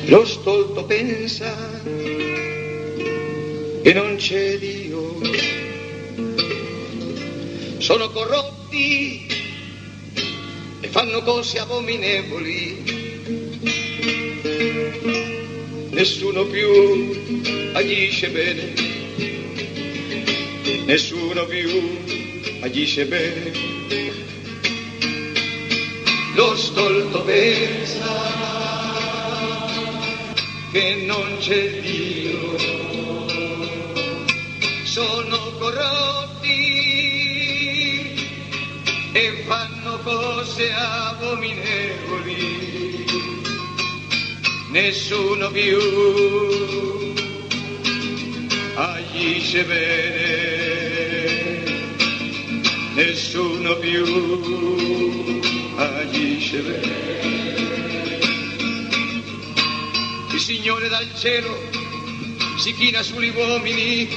Lo stolto pensa che non c'è Dio, sono corrotti e fanno cose abominevoli, nessuno più agisce bene, nessuno più agisce bene. Lo stolto pensa che non c'è Dio, sono corrotti e fanno cose abominevoli, nessuno più agisce bene, nessuno più agisce bene. Il Signore dal cielo si china sugli uomini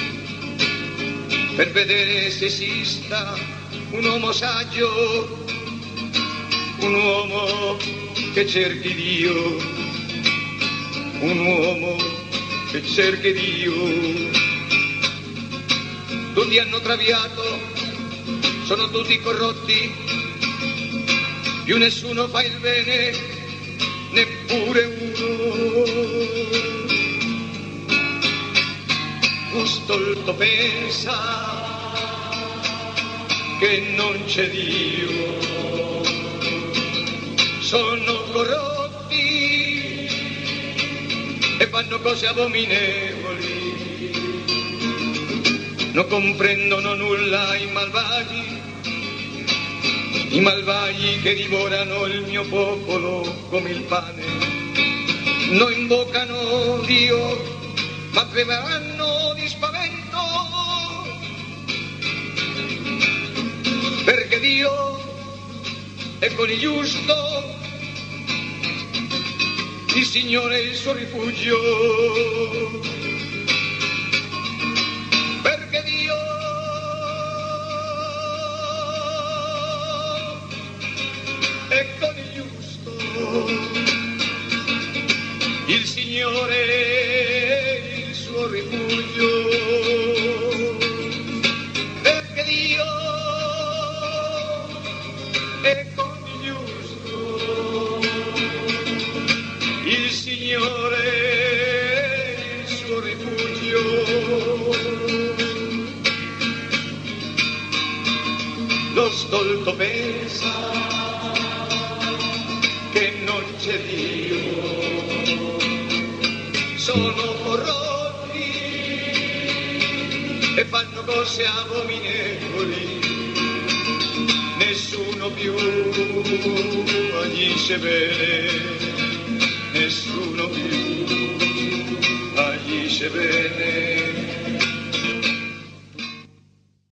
per vedere se esista un uomo saggio, un uomo che cerchi Dio, un uomo che cerchi Dio. Tutti hanno traviato, sono tutti corrotti, più nessuno fa il bene, neppure uno. Lo stolto pensa che non c'è Dio, sono corrotti e fanno cose abominevoli, non comprendono nulla i malvagi che divorano il mio popolo come il pane, non invocano Dio ma tremeranno di spavento, perché Dio è con il giusto, il Signore è il suo rifugio, perché Dio è con il giusto, il Signore è il suo rifugio, perché Dio è con il giusto, il Signore è il suo rifugio. Lo stolto pensa che non c'è Dio, sono corrotti e fanno cose abominevoli, nessuno più agisce bene, nessuno più agisce bene.